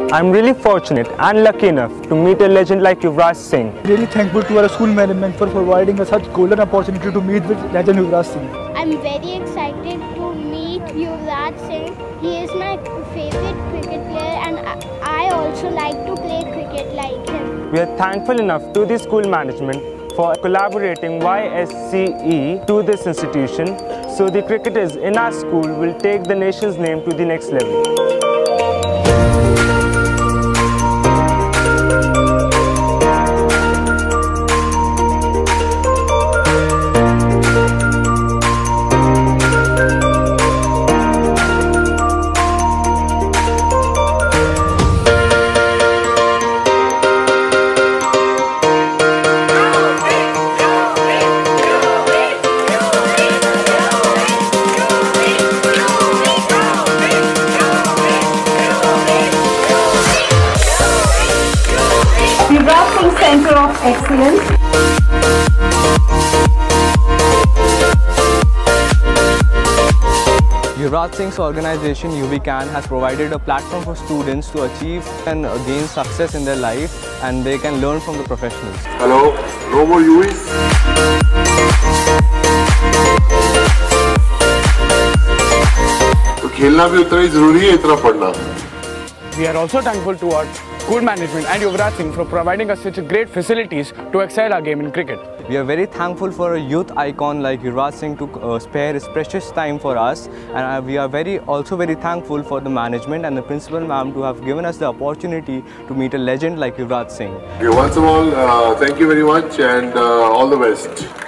I'm really fortunate and lucky enough to meet a legend like Yuvraj Singh. Really thankful to our school management for providing us such golden opportunity to meet with legend Yuvraj Singh. I'm very excited to meet Yuvraj Singh. He is my favorite cricket player and I also like to play cricket like him. We are thankful enough to the school management for collaborating YSCE to this institution, so the cricketers in our school will take the nation's name to the next level. Yuvraj Singh Center of Excellence. Yuvraj Singh's organization UVCAN has provided a platform for students to achieve and gain success in their life, and they can learn from the professionals. Hello, no more UVs. तो खेलना भी उतना ही जरूरी है इतना पढ़ना. We are also thankful to our school management and Yuvraj Singh for providing us such great facilities to excel our game in cricket. We are very thankful for a youth icon like Yuvraj Singh to spare his precious time for us, and we are also very thankful for the management and the principal ma'am to have given us the opportunity to meet a legend like Yuvraj Singh. Okay, once of all, thank you very much and all the best.